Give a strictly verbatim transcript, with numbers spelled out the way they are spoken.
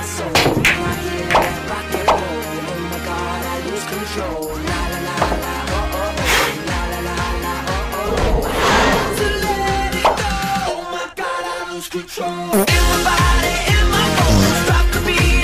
my soul. When I hear that rock and roll, oh my God, I lose control. La la la la, oh oh oh, la la la la, oh oh oh. I want to let it go. Oh my God, I lose control. Everybody in my bones, drop the beat.